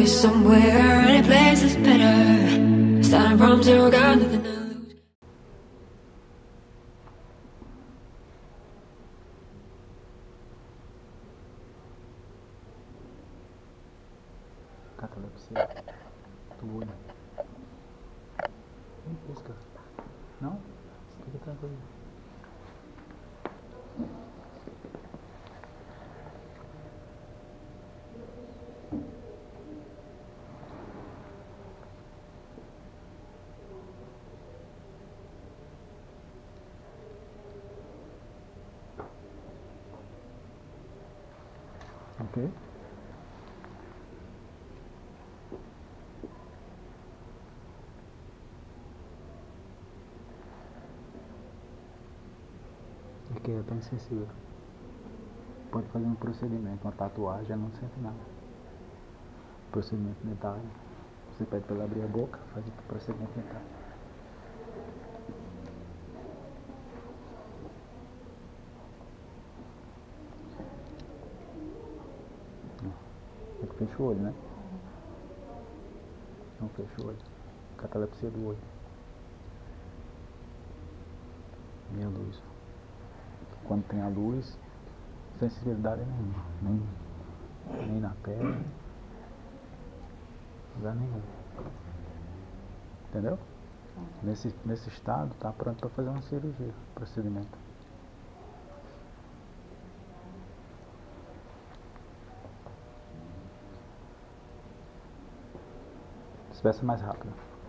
me somewhere, any place is better. Starting from zero, got nothing to lose. Catalepsia do olho. Nem pisca. Não? Fica tranquilo. Ok? Aqui é tão sensível. Pode fazer um procedimento, uma tatuagem, não sente nada. Procedimento dentário. Você pede para ela abrir a boca, faz o procedimento dentário. É que fecha o olho, né? Não fecha o olho. Catalepsia do olho. E a luz. Quando tem a luz, sensibilidade nenhuma. Nem na pele. Lugar nenhum. Entendeu? Nesse estado, tá pronto para fazer uma cirurgia, procedimento. Despeça mais rápido.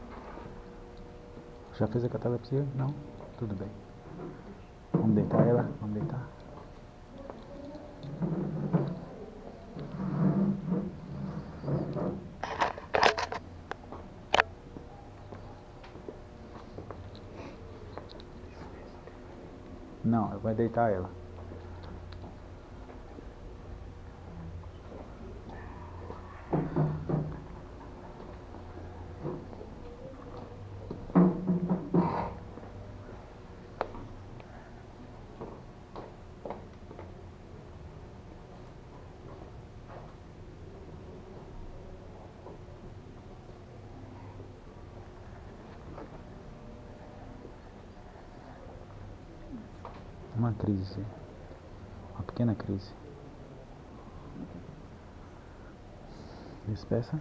Já fez a catalepsia? Não? Tudo bem. Vamos deitar ela? Vamos deitar? Não, vai deitar ela. Uma crise, uma pequena crise. Despeça.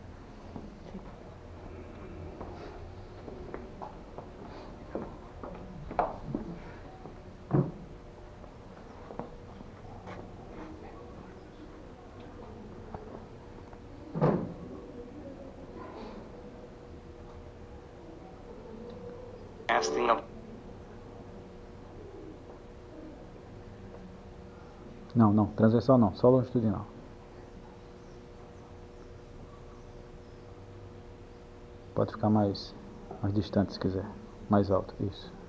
Não, transversal não, só longitudinal. Pode ficar mais distante se quiser, mais alto, isso.